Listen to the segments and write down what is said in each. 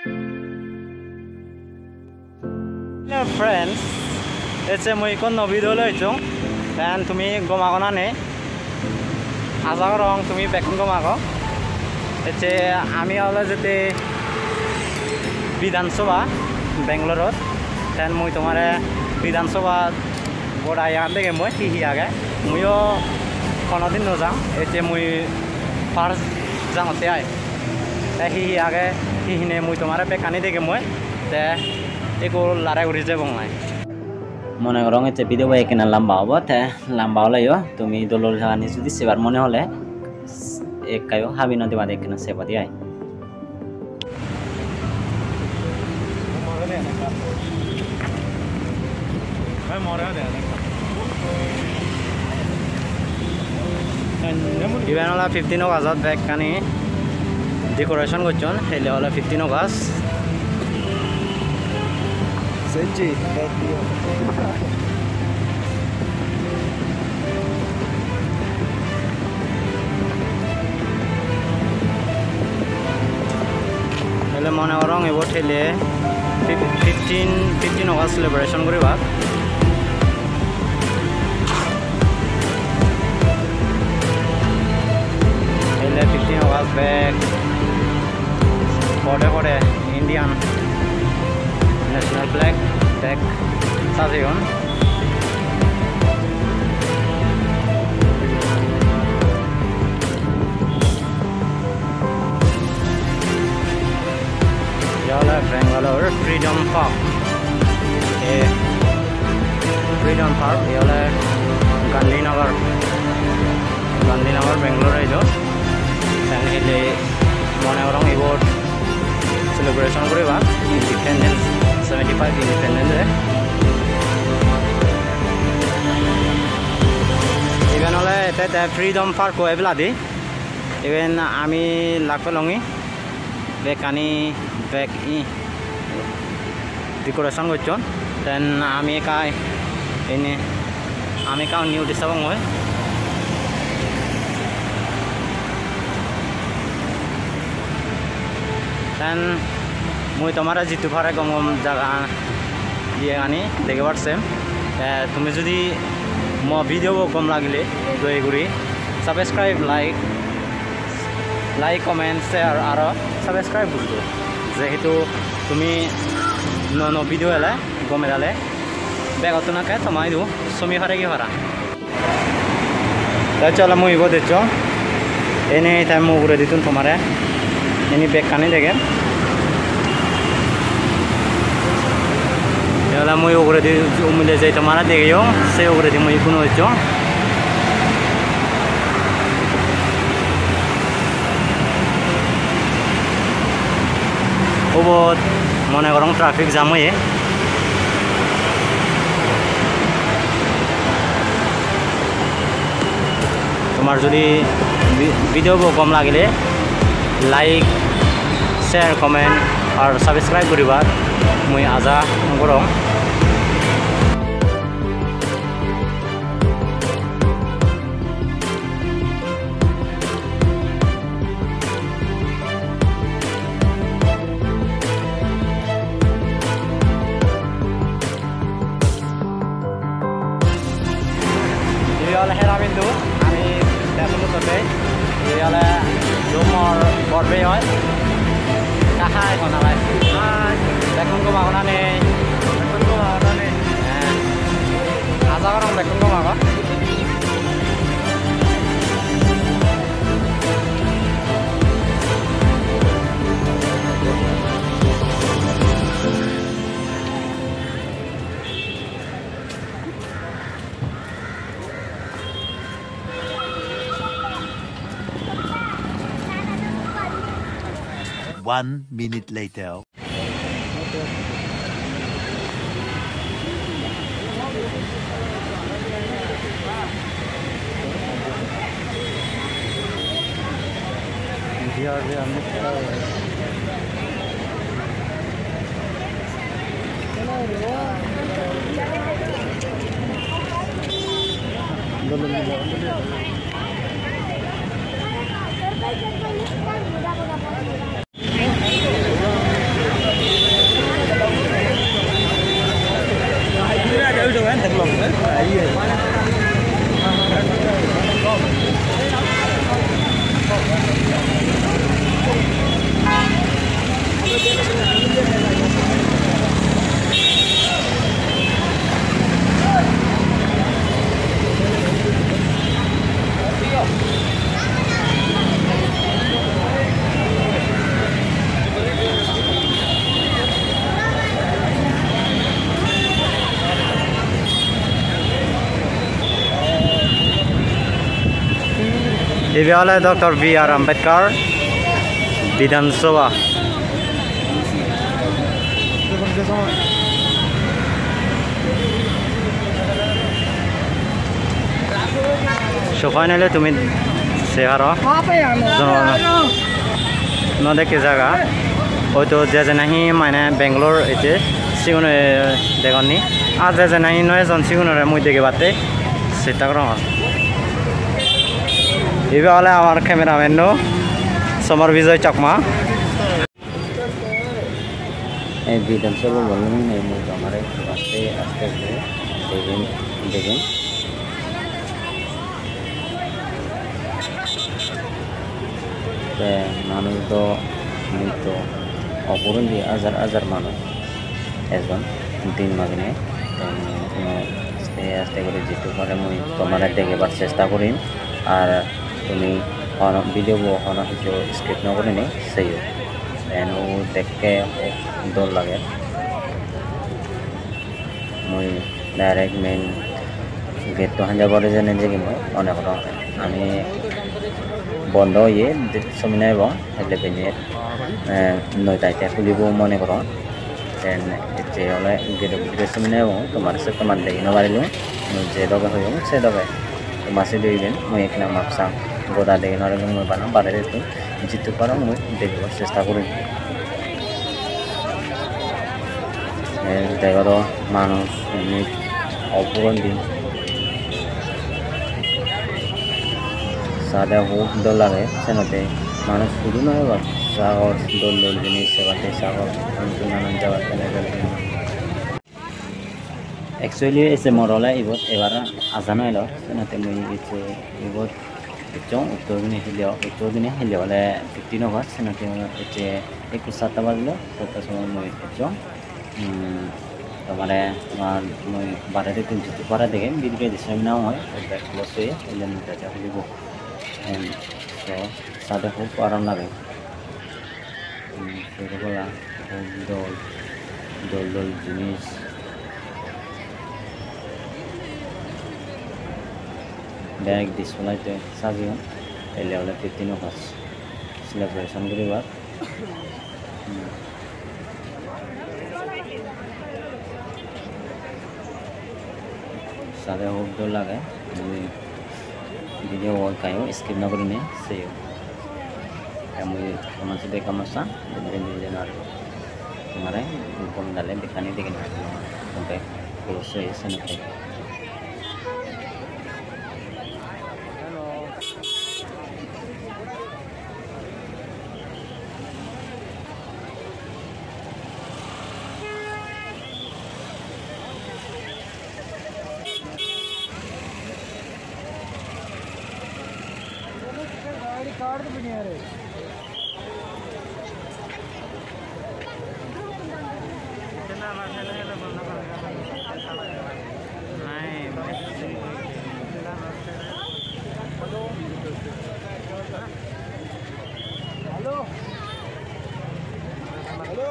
Hello friends, it's a muy con no video lo jong, dan tumi goma kona ne, asa korong tumi bekon goma ko, it's a ami awla jete Vidhan Sabha Bangalore, dan muy tomare Vidhan Sabha boda yang deke muy hihi aga, muyo kono din no jang, it's a muy first jang ote ay, hihi aga hihi ne muy tomare bekani deke muy, te eko lara uri je bongai mone gorong ete video bae kena lamba hobo te lamba hole yo tumi dolol jani jodi sebar mone hole ek kayo habino deba dekena seba diai Iban hola 15 August back kani decoration gochon hele hola 15 August Senji, hele mone orang ebo hele 15 August celebration koriba hele 15 August back kode Indian national flag tag sajion yala Bangalore Freedom Park Freedom Park yala Gandhinagar Bangalore ido dan hele mone orang ibot celebration koriba independence 75 independence even ole eta Freedom Park ko ebladi even ami lakpelongi bekani back decoration gochon then ami kai ini ami ka new disabong hoy dan মই তোমারা জিতু ফারে গম জায়গা দিয়ে আনি দেখে পারছেন তুমি যদি ম ভিডিও গম লাগিলে দয়া করে সাবস্ক্রাইব লাইক কমেন্ট শেয়ার আর সাবস্ক্রাইব করবো যেহেতু তুমি ন ভিডিও এলে গমে দালে বেগত নাকে তোমায় দিও সমি ফারে কি ফারা তাই চলো মই ইব দেখছ এনে তাই মো করে দিতুন তোমারে এনে বেগ কানি দেখে Yalah mau ukur di umumnya saya temana deh yo, saya ukur di mau ikut aja. Obot mana orang traffic jam ya? Tomar jadi video kom lagi le, like, share, comment, और subscribe करिबार मुई आजा गरम Iyalah Heramindu ami dasmu tote iyalah jomor borbe hoy hai kon alai hai bekon ko magona ne aja orang bekon ko mago One minute later. Ini oleh Dr. B.R. Ambedkar Vidansabha. So finally তুমি সেহারা ন দেখি জায়গা হয়তো যে নাহি মানে বেঙ্গলোর এতে সিগুন দেখনি আর যে নাহি নয় জন সিগুনরে মুই দেখে বাতে সেটা করো এবার হলে আমার ক্যামেরাম্যান নো সমর বিজয় চাকমা এই বিধানসভা বলুন এই মুই আমারে আস্তে আস্তে দেখেন দেখেন মানুষ তো মৃত্যু অপরঞ্জি হাজার হাজার মানুষ একজন দিন মাগনে আস্তে আস্তে করে যেতে পারে মুই তোমার দেখবার চেষ্টা করিম আর তুমি ভিডিও হন কিছু স্ক্রিপ্ট নকরে নি সেই এন দেখে দল লাগে মুই ডাইরেক্ট মেইন গেট তো হাঞ্জা পরে জানে যে কি মই অনেক আমি বন্ধ হয়ে সময় নেব হলে বেনে 9টাতে খুলিব মনে করো দেন এতে হলে গেট সময় নেব তোমার সাথে তোমার দেখি নবারিলো যে দবে হইব সে দবে মাসে দিবেন মই এখানে মাপসাম গোদা দেখি নরে মই বানাম বাড়ে দিতে জিততে পারো মই দেখবার চেষ্টা করি দেখো মানুষ অপূরণ দিন সাদা হোক দল লাগে সেনতে মানুষ শুধু নয় বা সাগর দল দল জিনিস সেবাতে সাগর নানান জায়গা একচুয়ালি এসে মরলে ইবত এবার আজানো এলো সেনাতে মই এসে ইবত একজন উত্তর দিনে হিলিও হলে 15 অগস্ট সেনাতে এসে 7টা বাজলো 7টার সময় মই একজন তোমারে আমার মই বাড়াতে তুলতে পারা দেখে ভিডিও দিছিলাম না হয় ব্যাক ক্লোজ হয়ে এলে নিতে হইব so সাদা খুব আরাম লাগে সেগুলা দল দল দল জিনিস ব্যাগ ডিসপ্লেতে সাজিও এলে হলে 15 অগস্ট সেলিব্রেশন করিবার সাদা খুব দল লাগে video kayo skip na ko rin sayo kami naman sa deka masa din na kemarin kung dalam dekani dekin sampai close ya sana card तो बनिया रे हेलो हेलो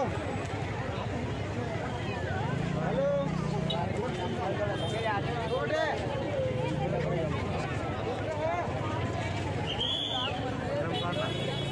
हेलो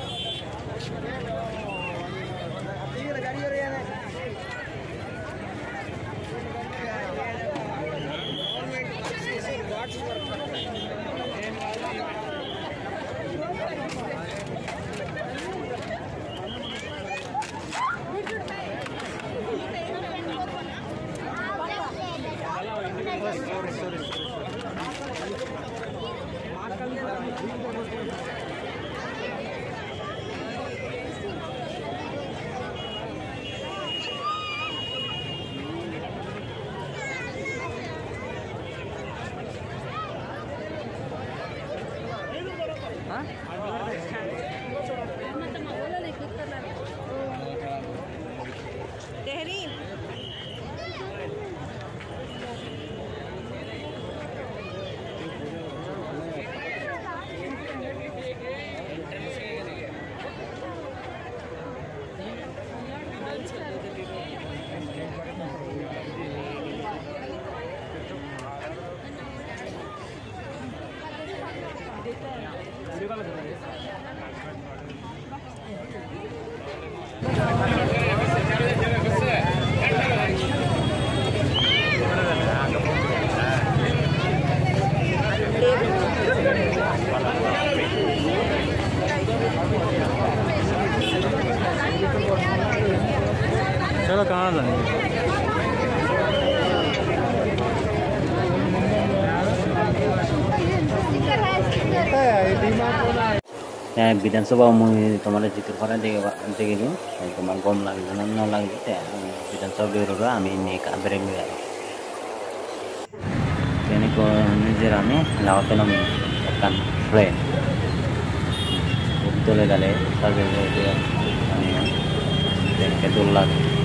चलो कहाँ जाने विधानसभा मुझे तुम्हारे जितु खरा देखिलू तुम्हार गम लगे न लगे विधानसभा बेरोगा आम बेरे निजेराने लावते फ्लेन तुले दाले Dulla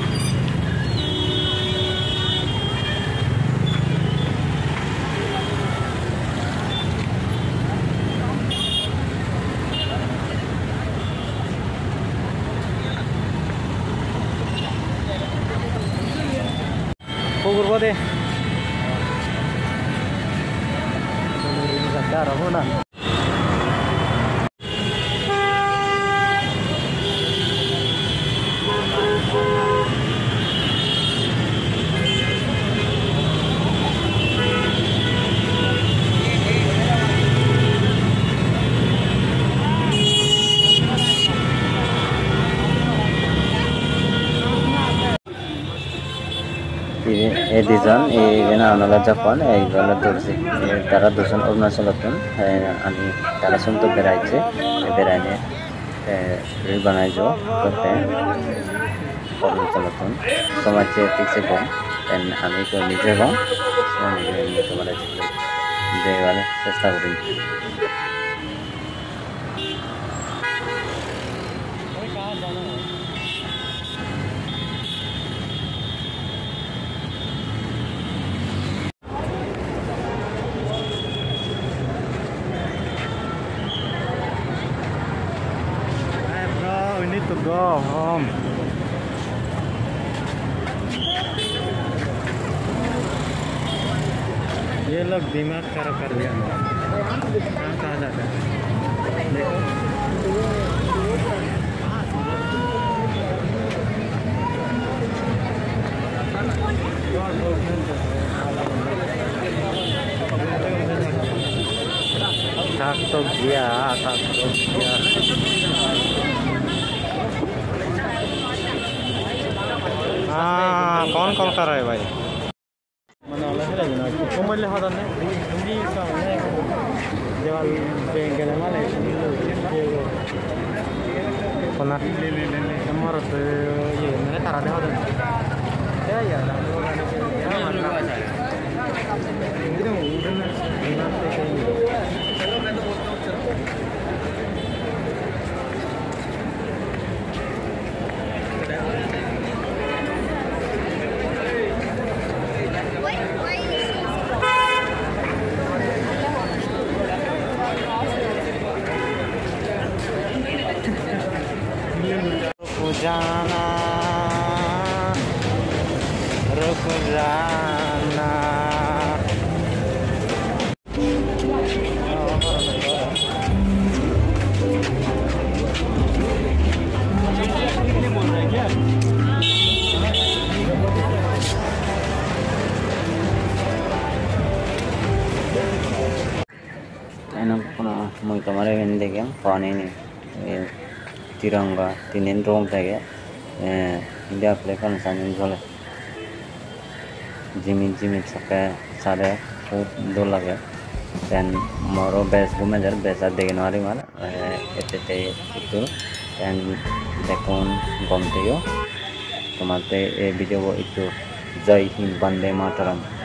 Pukul berapa deh? Cara mana? Edison, nala Japan, gala Tursi, Tara Dusan Urnasalatun, and Tara Sunto Beraice, Berane, Ribanajo, Cote, Urnasalatun, so much Pixicom, and Amico Nijeva, they were established. To go home. ये लोग दिमाग खराब कर दिया कहाँ जाता है देखो थक तो गया हाँ कौन कॉल कर रहा है भाई मोबाइल हाथ में हिंदी का है जवाल बैंक के माले कोना ले हमारा तो ये मैंने तारा दे हाथ क्या यार जाना रुक जाना मैं तुम्हारे देखे पानी नहीं तिरंगा तीन रोम थे इंडिया फ्लैग का निशान झोले जिमी सके सारे दो लगे देन मोरो बेस घूमे जर बेसा देखे नारी मार एते इतु देन देखून गमते यो तुम्हारे वीडियो को इतु जय हिंद वंदे मातरम।